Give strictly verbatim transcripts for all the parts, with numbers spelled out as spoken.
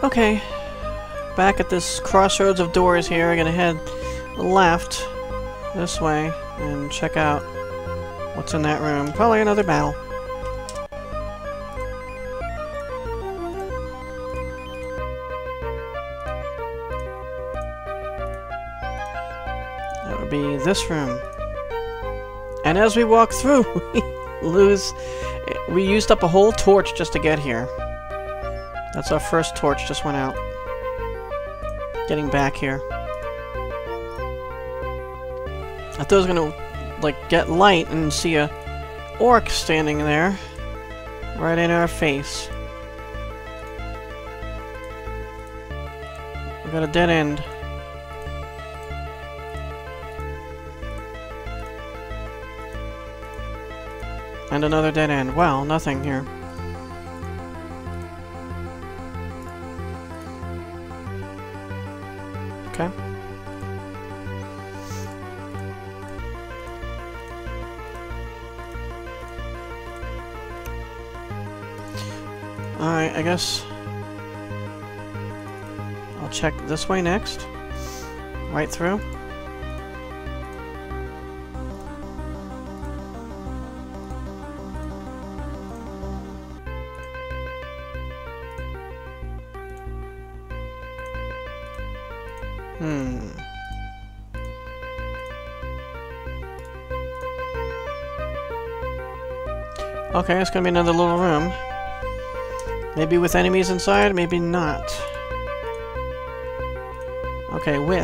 Okay. Back at this crossroads of doors here, we're gonna head left this way and check out what's in that room. Probably another battle. That would be this room. And as we walk through, we lose... We used up a whole torch just to get here. That's our first torch, just went out. Getting back here. I thought I was gonna, like, get light and see a orc standing there. Right in our face. We got a dead end. And another dead end. Wow, nothing here. Okay. Alright, I guess I'll check this way next. Right through. Hmm. Okay, it's gonna be another little room. Maybe with enemies inside, maybe not. Okay, with.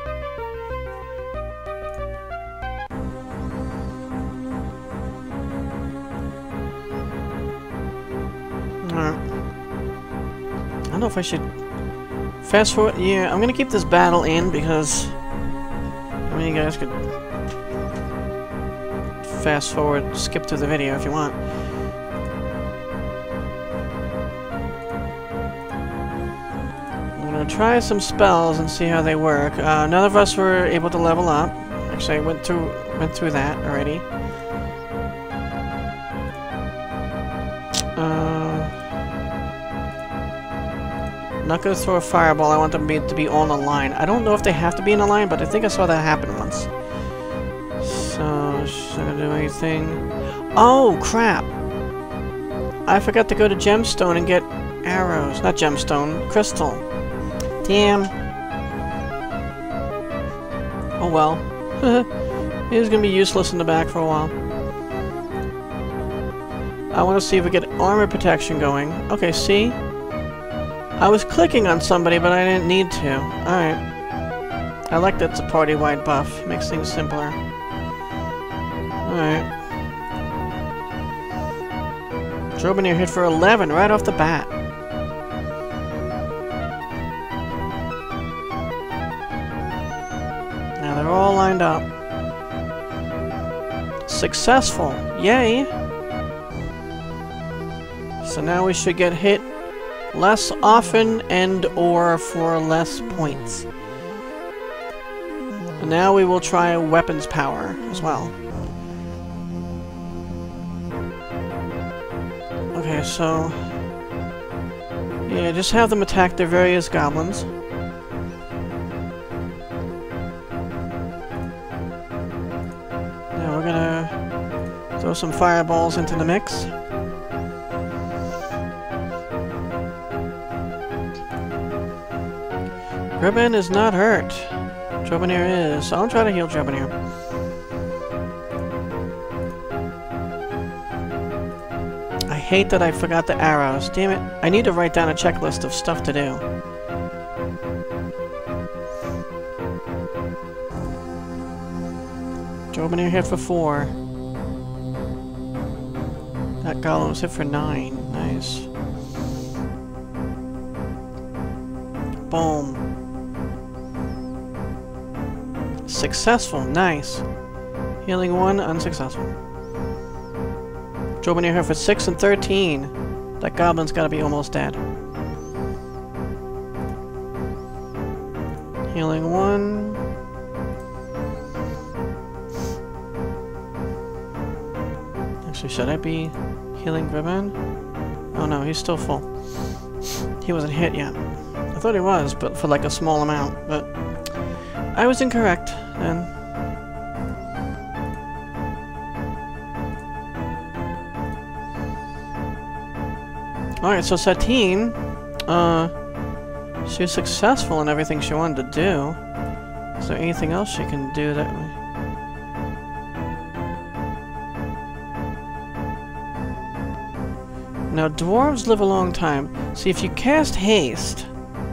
Alright. I don't know if I should fast forward. Yeah, I'm gonna keep this battle in because I mean, you guys could fast forward, skip through the video if you want. I'm gonna try some spells and see how they work. Uh, none of us were able to level up. Actually, I went through went through that already. Uh, I'm not gonna throw a fireball. I want them to be, to be on a line. I don't know if they have to be in a line, but I think I saw that happen once. So, should I do anything? Oh, crap! I forgot to go to Gemstone and get arrows. Not Gemstone, Crystal. Damn. Oh well. He's gonna be useless in the back for a while. I want to see if we get armor protection going. Okay, see? I was clicking on somebody, but I didn't need to. Alright. I like that it's a party-wide buff. Makes things simpler. Alright. Drobinir hit for eleven right off the bat. Now they're all lined up. Successful! Yay! So now we should get hit less often and or for less points. And now we will try weapons power as well. Okay, so yeah, just have them attack their various goblins. Now we're gonna throw some fireballs into the mix. Ribbon is not hurt. Drobinir is. So I'll try to heal Drobinir. I hate that I forgot the arrows. Damn it. I need to write down a checklist of stuff to do. Drobinir hit for four. That golem was hit for nine. Nice. Boom. Successful. Nice. Healing one, unsuccessful. Drobinir here for six and thirteen. That goblin's gotta be almost dead. Healing one. Actually, should I be healing Ribbon? Oh no, he's still full. He wasn't hit yet. I thought he was, but for like a small amount. But I was incorrect then. Alright, so Satine, uh, she was successful in everything she wanted to do. Is there anything else she can do that way? Now, dwarves live a long time. See, if you cast haste,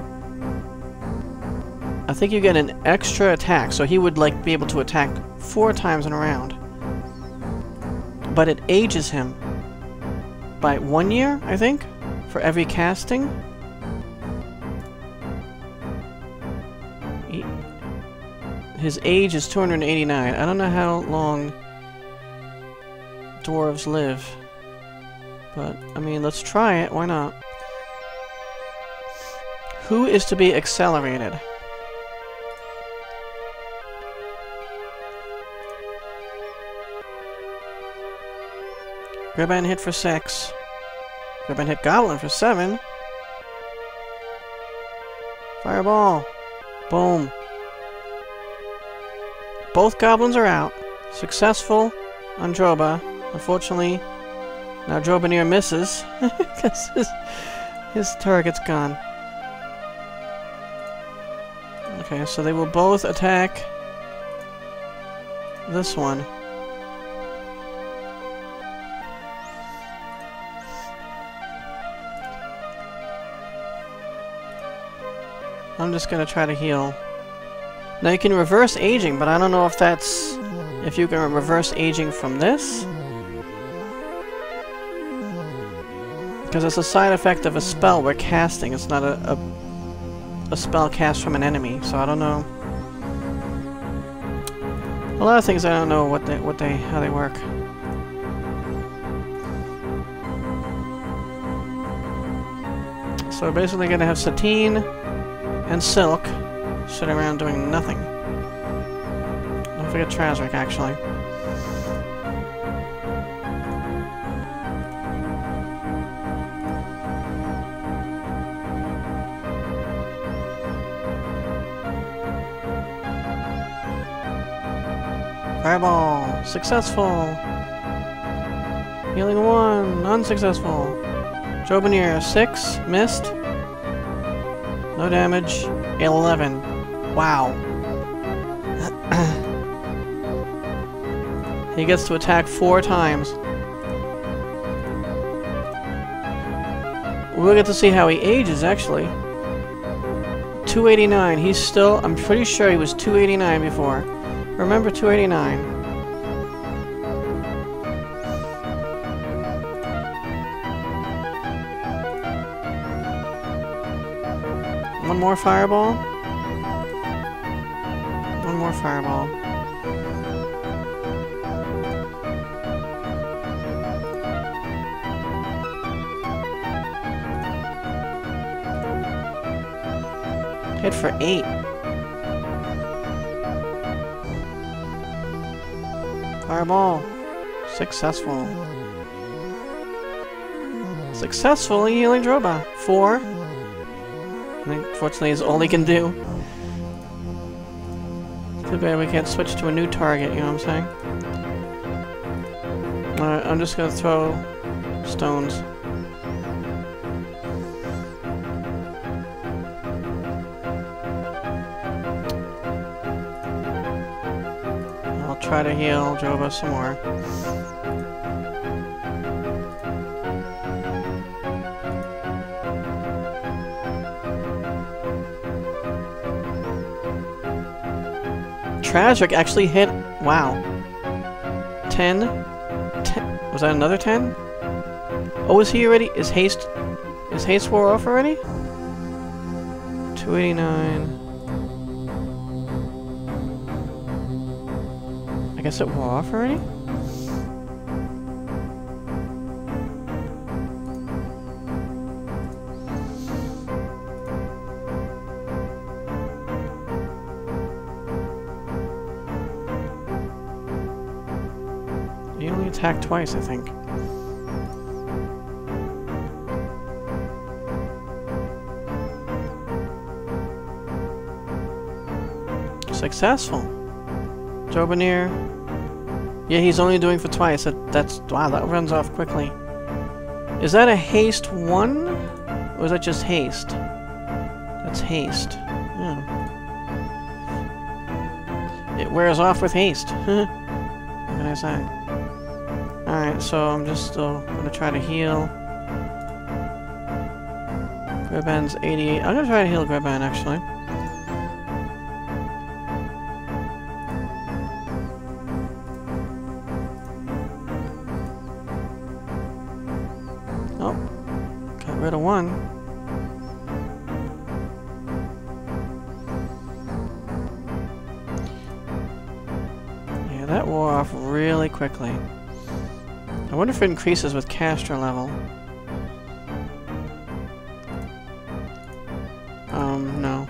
I think you get an extra attack. So he would, like, be able to attack four times in a round. But it ages him by one year, I think, for every casting. He, his age is two hundred eighty-nine. I don't know how long dwarves live. But, I mean, let's try it. Why not? Who is to be accelerated? Gribbon hit for six. Gribbon hit Goblin for seven. Fireball. Boom. Both goblins are out. Successful on Droba. Unfortunately, now Drobanier misses because his, his target's gone. Okay, so they will both attack this one. I'm just gonna try to heal. Now you can reverse aging, but I don't know if that's... if you can reverse aging from this. Because it's a side effect of a spell we're casting. It's not a, a a spell cast from an enemy, so I don't know. A lot of things I don't know what they what they how they work. So we're basically gonna have Satine and Silk sitting around doing nothing. Don't forget Trasric, actually. Fireball! Successful! Healing one! Unsuccessful! Drobanier, six. Missed. No damage. eleven. Wow. He gets to attack four times. We'll get to see how he ages, actually. two eighty-nine. He's still... I'm pretty sure he was two eighty-nine before. Remember two eighty-nine. One more fireball. One more fireball. Hit for eight. Fireball. Successful. Successfully healing Droba. Four. Unfortunately, is all he can do. Too bad we can't switch to a new target, you know what I'm saying? Alright, I'm just gonna throw stones. I'll try to heal Droba some more. Trasric actually hit... Wow. ten? ten? Was that another ten? Oh, is he already... Is haste... Is haste wore off already? two eighty-nine... I guess it wore off already? He only attacked twice, I think. Successful. Jobanier. Yeah, he's only doing for twice. That, that's... Wow, that runs off quickly. Is that a haste one? Or is that just haste? That's haste. Yeah. It wears off with haste. What can I say? Alright, so I'm just still gonna try to heal. Greben's eighty-eight. I'm gonna try to heal Greben, actually. Oh. Got rid of one. Yeah, that wore off really quickly. I wonder if it increases with caster level. Um, no.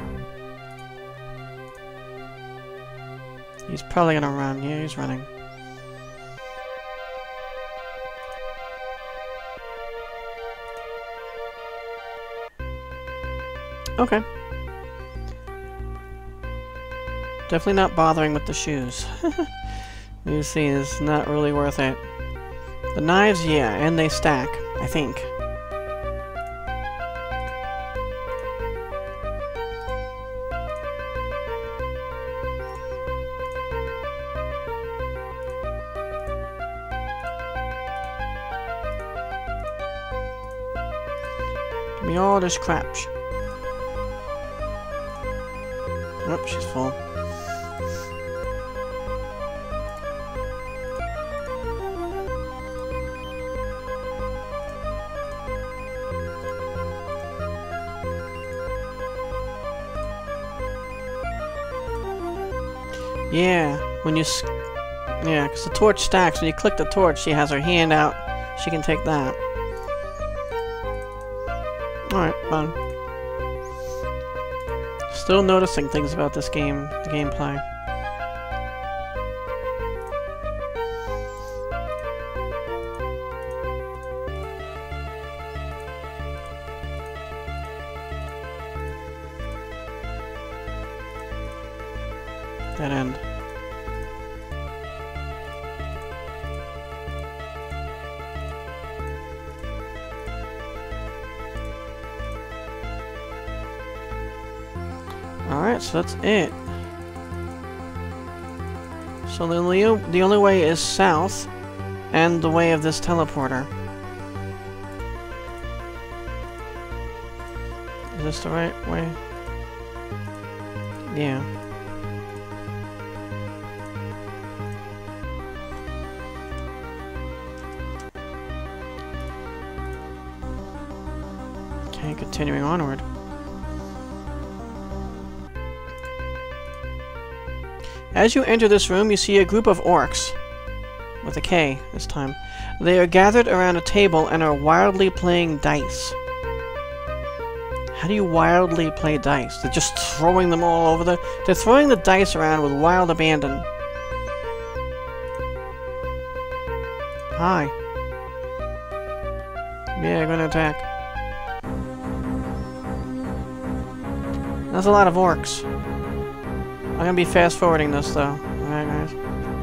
He's probably gonna run. Yeah, he's running. Okay. Definitely not bothering with the shoes. You see, it's not really worth it. The knives, yeah, and they stack, I think. Give me all this crap. Oh, she's full. Yeah, when you s yeah, because the torch stacks. When you click the torch, she has her hand out. She can take that. Alright, fun. Still noticing things about this game, the gameplay. Dead end. Alright, so that's it. So the only, the only way is south, and the way of this teleporter. Is this the right way? Yeah. Okay, continuing onward. As you enter this room, you see a group of orcs, with a K this time. They are gathered around a table and are wildly playing dice. How do you wildly play dice? They're just throwing them all over the... They're throwing the dice around with wild abandon. Hi. Yeah, gonna attack. That's a lot of orcs. I'm gonna be fast forwarding this though. Alright, guys.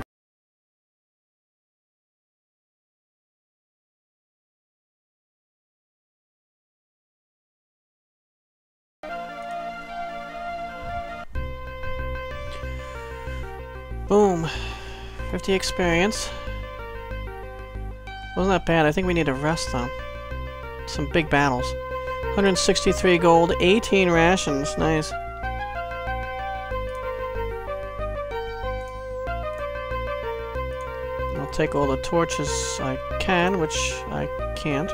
Boom. fifty experience. Wasn't that bad. I think we need to rest though. Some big battles. one hundred sixty-three gold, eighteen rations. Nice. I'll take all the torches I can, which I can't.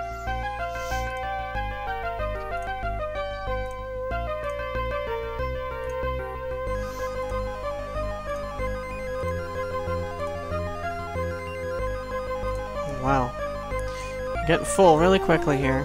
Wow. Getting full really quickly here.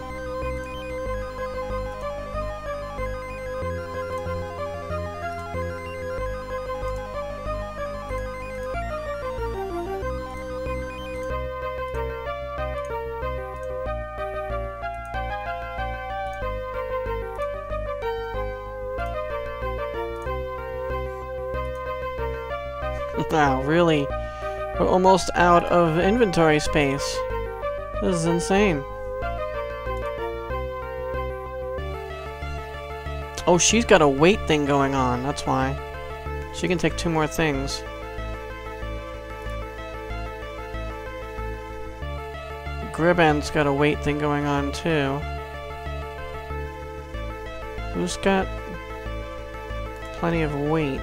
Wow, really? We're almost out of inventory space. This is insane. Oh, she's got a weight thing going on, that's why. She can take two more things. Griban's got a weight thing going on, too. Who's got plenty of weight?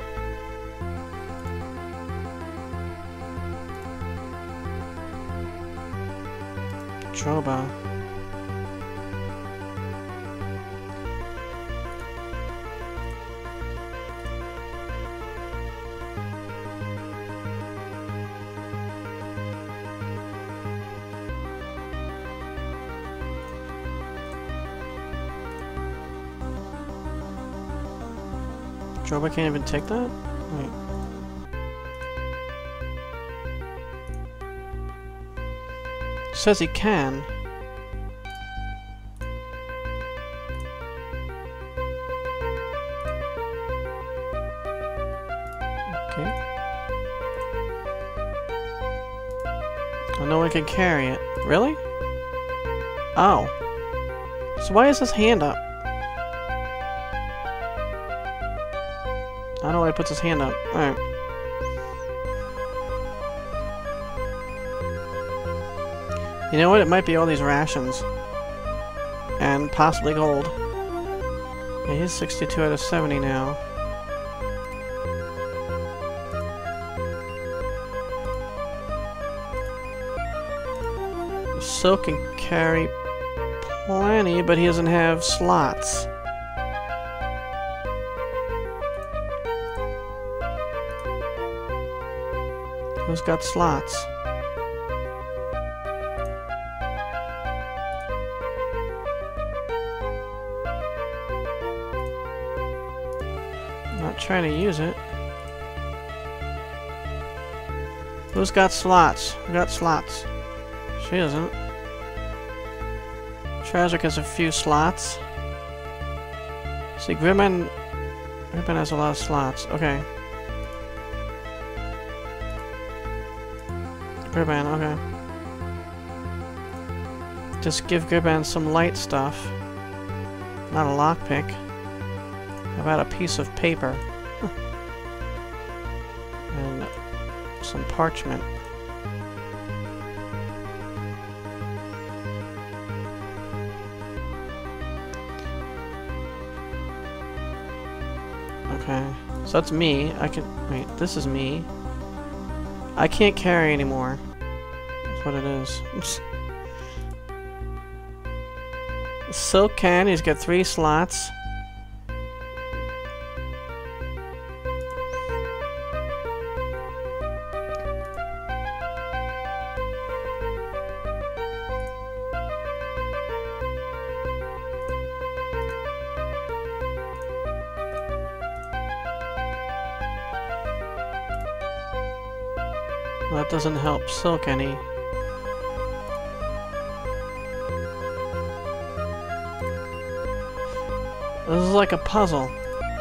Joba. Joba can't even take that? Wait. Says he can. Okay. Oh, no one can carry it. Really? Oh. So why is his hand up? I don't know why he puts his hand up. Alright. You know what? It might be all these rations. And possibly gold. Yeah, he's sixty-two out of seventy now. Silk can carry plenty, but he doesn't have slots. Who's got slots? Not trying to use it. Who's got slots? Who got slots? She doesn't. Tragic has a few slots. See, Grimman... Grimman has a lot of slots. Okay. Griban, okay. Just give Griban some light stuff. Not a lockpick. How about a piece of paper? And some parchment. Okay. So that's me. I can... Wait, this is me. I can't carry anymore. That's what it is. Silk can, he's got three slots. Well, that doesn't help Silk any. This is like a puzzle.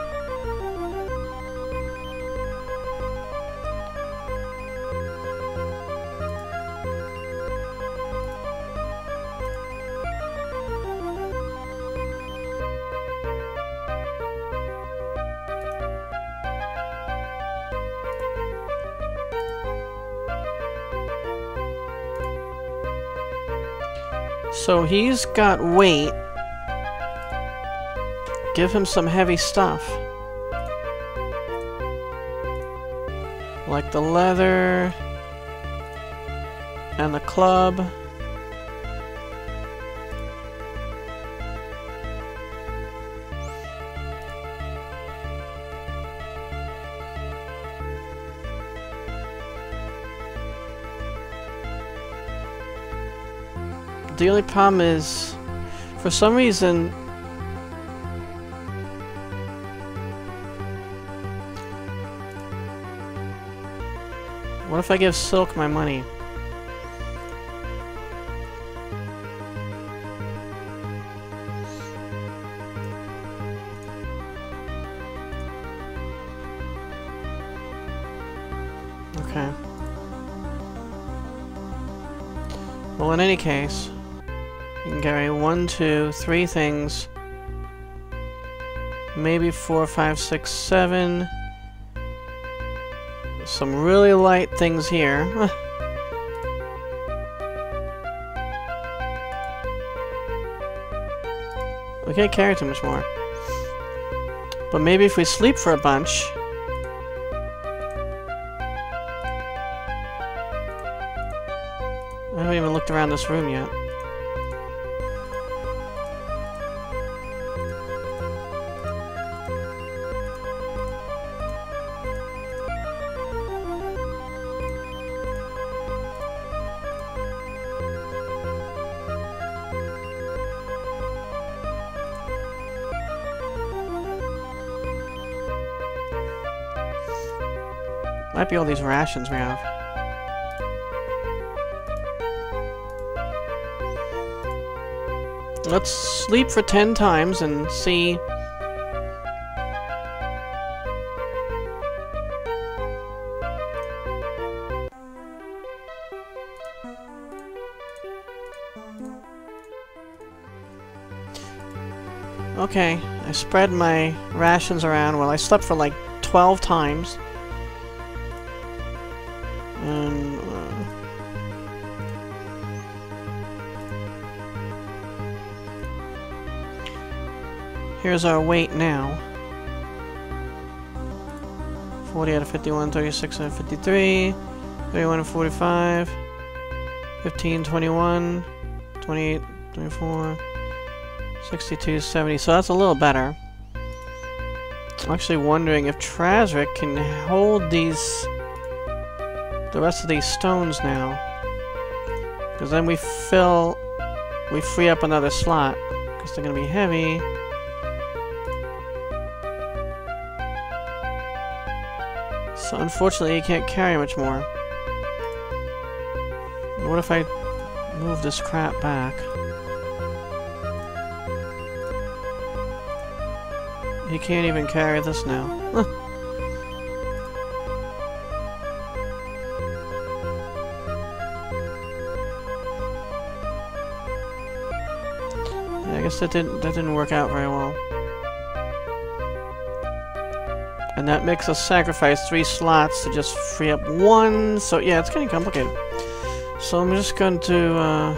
So he's got weight. Give him some heavy stuff. Like the leather and the club. The only problem is, for some reason, what if I give Silk my money? Well, in any case, you can carry one, two, three things. Maybe four, five, six, seven. Some really light things here. We can't carry too much more. But maybe if we sleep for a bunch... I haven't even looked around this room yet. Might be all these rations we have. Let's sleep for ten times and see. Okay, I spread my rations around. Well, I slept for like twelve times. And, uh, here's our weight now. forty out of fifty-one, thirty-six out of fifty-three, thirty-one out of forty-five, fifteen, twenty-one, twenty-eight, twenty-four, sixty-two, seventy. So that's a little better. I'm actually wondering if Trasric can hold these... the rest of these stones now, because then we fill, we free up another slot, because they're going to be heavy. So unfortunately you can't carry much more. What if I move this crap back? You can't even carry this now. I guess that didn't that didn't work out very well. And that makes us sacrifice three slots to just free up one. So yeah, it's getting complicated. So I'm just going to uh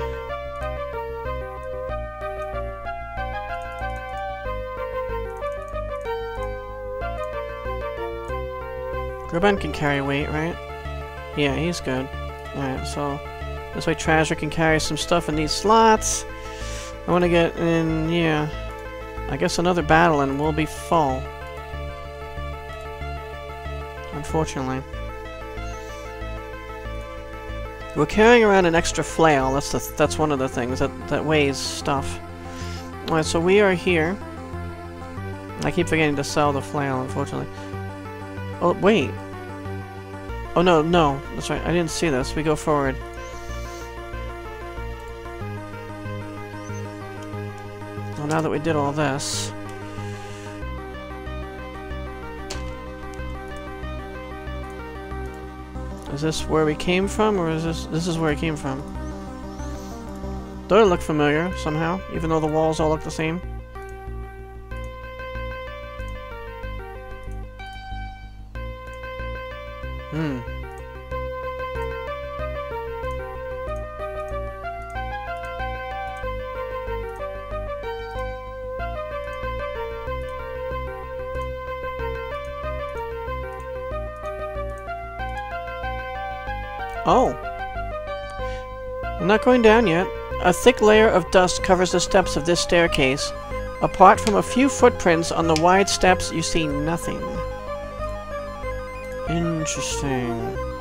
Graban can carry weight, right? Yeah, he's good. Alright, so this way Trasher can carry some stuff in these slots. I want to get in, yeah, I guess another battle and we'll be full. Unfortunately. We're carrying around an extra flail. That's the, that's one of the things that, that weighs stuff. Alright, so we are here. I keep forgetting to sell the flail, unfortunately. Oh, wait. Oh, no, no. That's right. I didn't see this. We go forward. Well, now that we did all this... Is this where we came from, or is this... This is where it came from. Don't it look familiar, somehow? Even though the walls all look the same? Hmm. Oh. I'm not going down yet. A thick layer of dust covers the steps of this staircase. Apart from a few footprints on the wide steps, you see nothing. Interesting.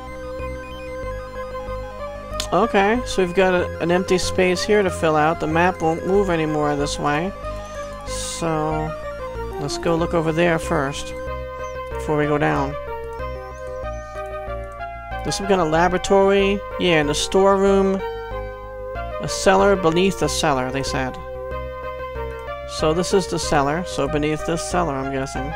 Okay, so we've got a, an empty space here to fill out. The map won't move anymore this way. So, let's go look over there first, before we go down. There's some kind of laboratory. Yeah, and a storeroom. A cellar beneath the cellar, they said. So this is the cellar. So beneath this cellar, I'm guessing.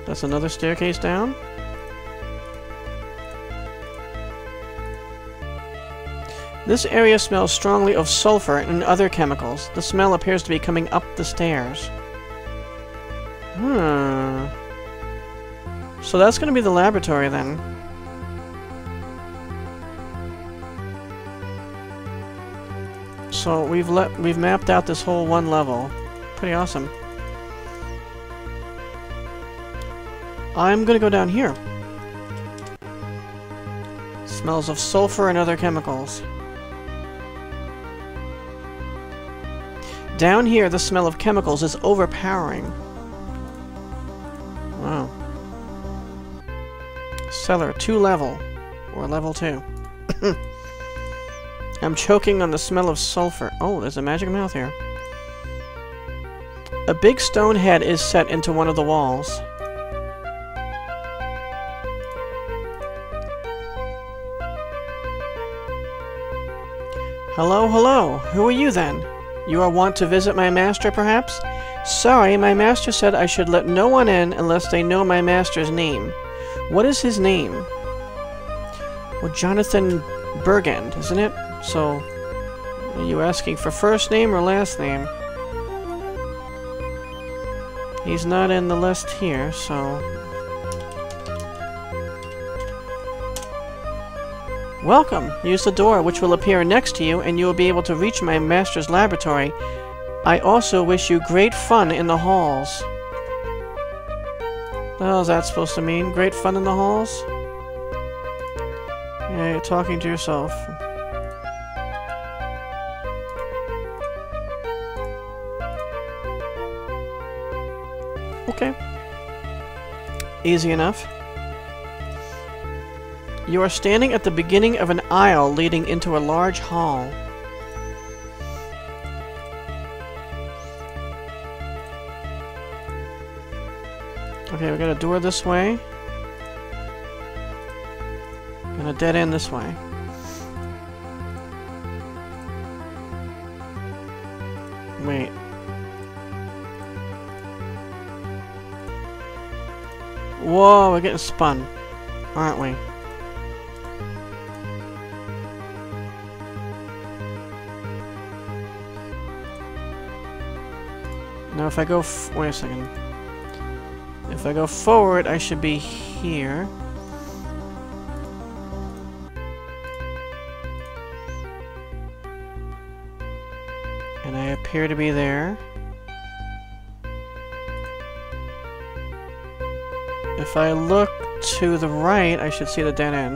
That's another staircase down. This area smells strongly of sulfur and other chemicals. The smell appears to be coming up the stairs. Hmm. So that's going to be the laboratory then. So we've let we've mapped out this whole one level. Pretty awesome. I'm gonna go down here. Smells of sulfur and other chemicals. Down here, the smell of chemicals is overpowering. Wow. Cellar, two level. Or level two. I'm choking on the smell of sulfur. Oh, there's a magic mouth here. A big stone head is set into one of the walls. Hello, hello. Who are you then? You are wont to visit my master, perhaps? Sorry, my master said I should let no one in unless they know my master's name. What is his name? Well, Jonathan Bergend, isn't it? So, are you asking for first name or last name? He's not in the list here, so... Welcome! Use the door, which will appear next to you, and you will be able to reach my master's laboratory. I also wish you great fun in the halls. What the hell is that supposed to mean? Great fun in the halls? Yeah, you're talking to yourself. Okay. Easy enough. You are standing at the beginning of an aisle leading into a large hall. Okay, we got a door this way. And a dead end this way. Wait. Whoa, we're getting spun, aren't we? Now if I go f wait a second. If I go forward, I should be here. And I appear to be there. If I look to the right, I should see the dead end.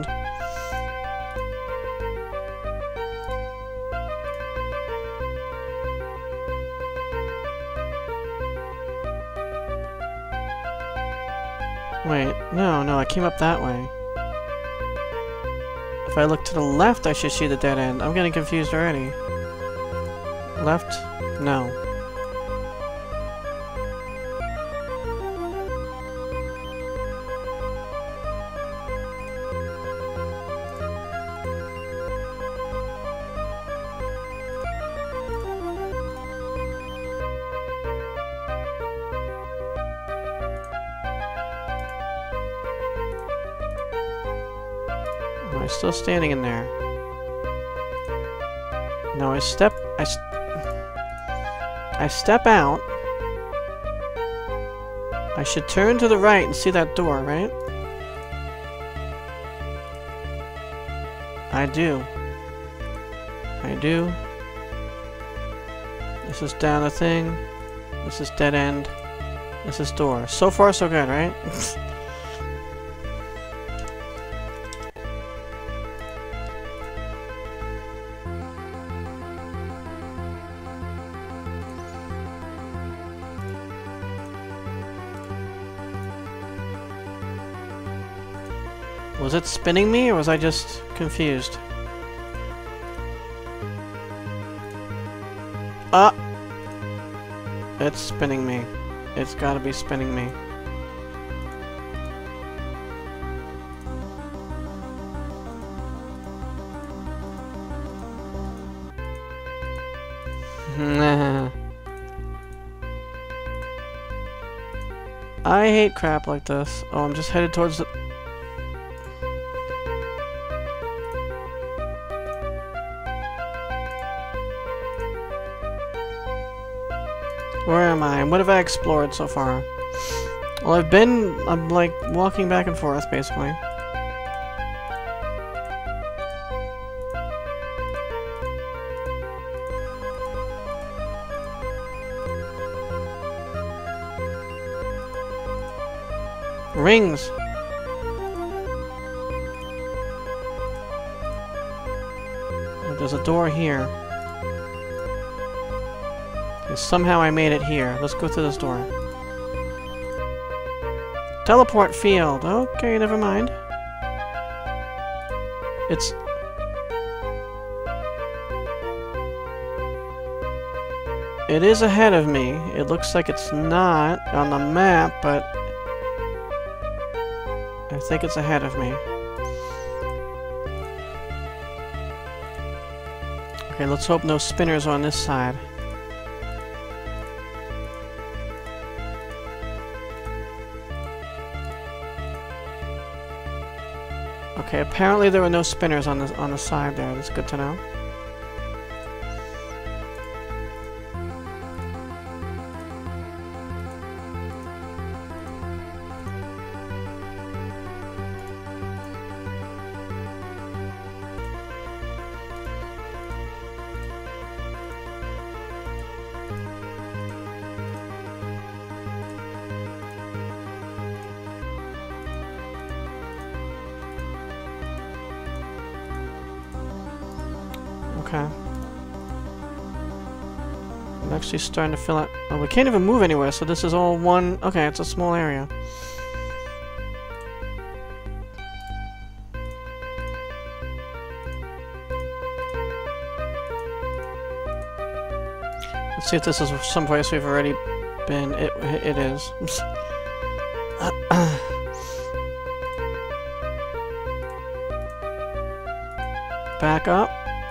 Wait, no, no, I came up that way. If I look to the left, I should see the dead end. I'm getting confused already. Left? No. Am I still standing in there? No, I step... I, st I step out. I should turn to the right and see that door, right? I do. I do. This is down the thing. This is dead end. This is door. So far, so good, right? Was it spinning me, or was I just confused? Ah! It's spinning me. It's gotta be spinning me. I hate crap like this. Oh, I'm just headed towards the... Where am I? What have I explored so far? Well, I've been... I'm, like, walking back and forth, basically. Rings! Oh, there's a door here. Okay, somehow I made it here. Let's go through this door. Teleport field. Okay, never mind. It's... It is ahead of me. It looks like it's not on the map, but... I think it's ahead of me. Okay, let's hope no spinners on this side. Okay, apparently there were no spinners on the on the side there. That's good to know. Okay. I'm actually starting to fill out... Oh, we can't even move anywhere, so this is all one... Okay, it's a small area. Let's see if this is someplace we've already been. It, it is. Back up.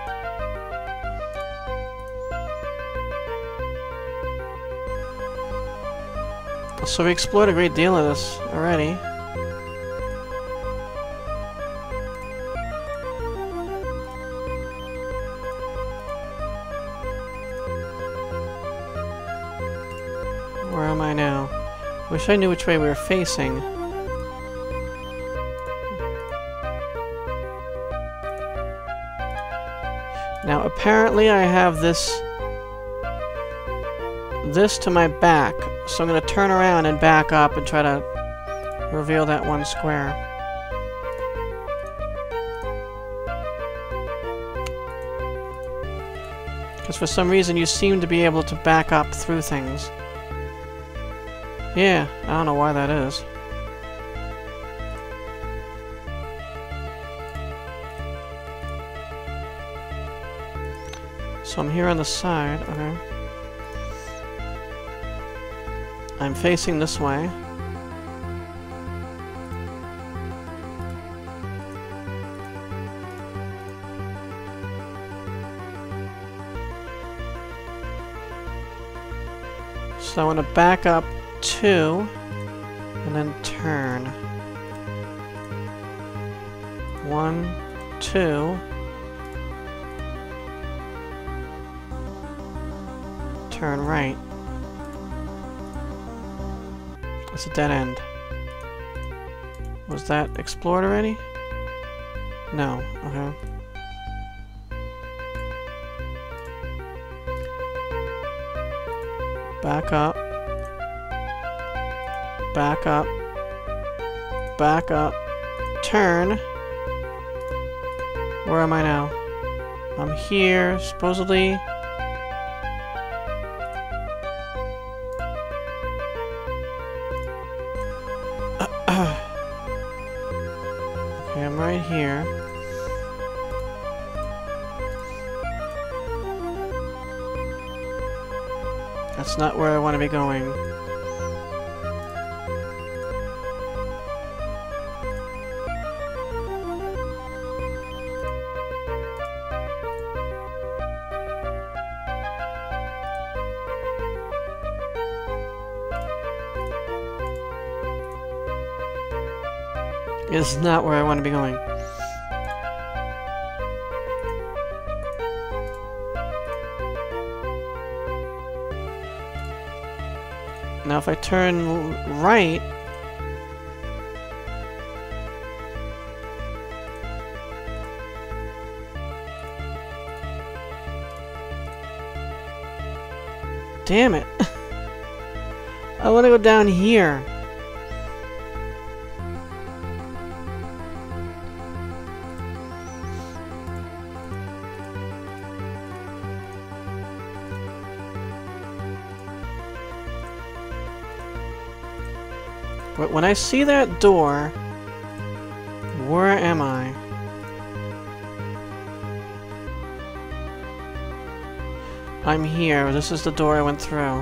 So we explored a great deal of this already. Where am I now? Wish I knew which way we were facing. Now apparently I have this this to my back, so I'm going to turn around and back up and try to reveal that one square. Because for some reason you seem to be able to back up through things. Yeah, I don't know why that is. So I'm here on the side, okay. I'm facing this way. So I want to back up two, and then turn. One, two. Turn right. It's a dead end. Was that explored already? No. Okay. Back up. Back up. Back up. Turn. Where am I now? I'm here, supposedly. Okay, I'm right here. That's not where I want to be going. is not where I want to be going. Now if I turn right... Damn it! I want to go down here. But when I see that door, where am I? I'm here. This is the door I went through.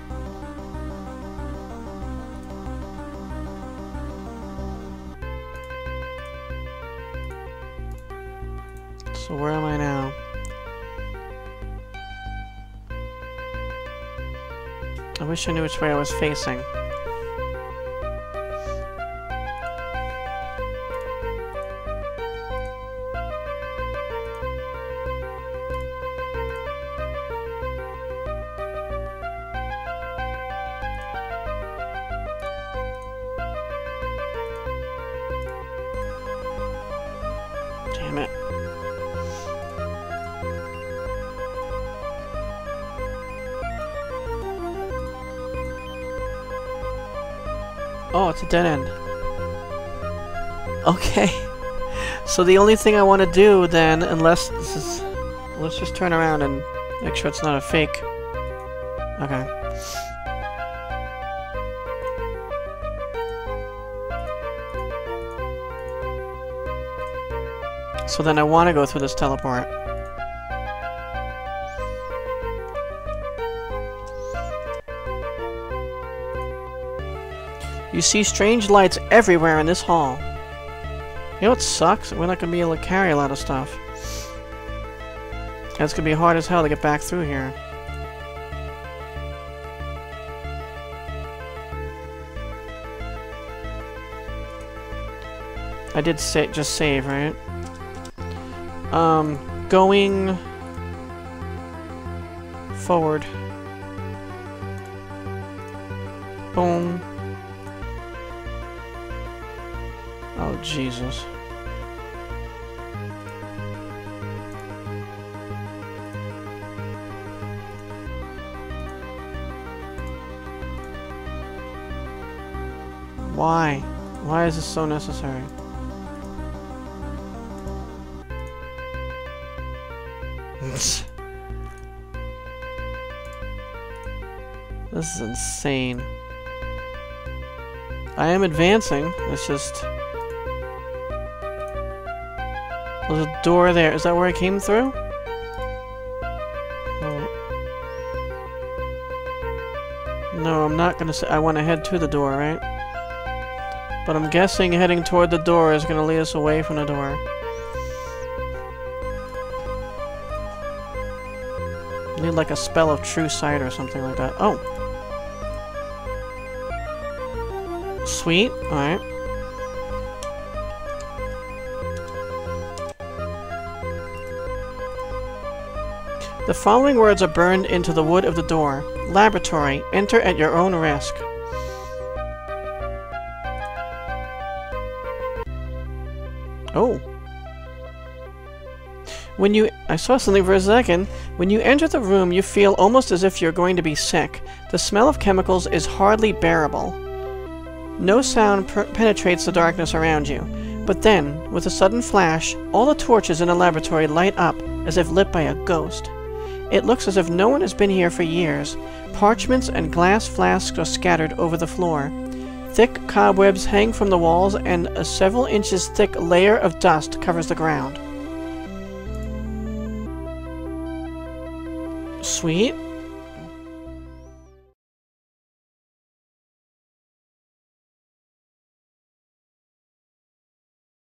So where am I now? I wish I knew which way I was facing. Damn it. Oh, it's a dead end. Okay. So the only thing I want to do then, unless this is... Let's just turn around and make sure it's not a fake. Okay. So then I want to go through this teleport. You see strange lights everywhere in this hall. You know what sucks? We're not going to be able to carry a lot of stuff. And it's going to be hard as hell to get back through here. I did sa- just save, right? Um, going forward. Boom. Oh, Jesus. Why? Why is this so necessary? This is insane. I am advancing. It's just... There's a door there. Is that where I came through? Oh. No, I'm not gonna say... I want to head to the door, right? But I'm guessing heading toward the door is gonna lead us away from the door. I need like a spell of true sight or something like that. Oh! Sweet. Alright. The following words are burned into the wood of the door. Laboratory. Enter at your own risk. Oh. When you... I saw something for a second. When you enter the room, you feel almost as if you're going to be sick. The smell of chemicals is hardly bearable. No sound per penetrates the darkness around you. But then, with a sudden flash, all the torches in the laboratory light up as if lit by a ghost. It looks as if no one has been here for years. Parchments and glass flasks are scattered over the floor. Thick cobwebs hang from the walls, and a several inches thick layer of dust covers the ground. Sweet.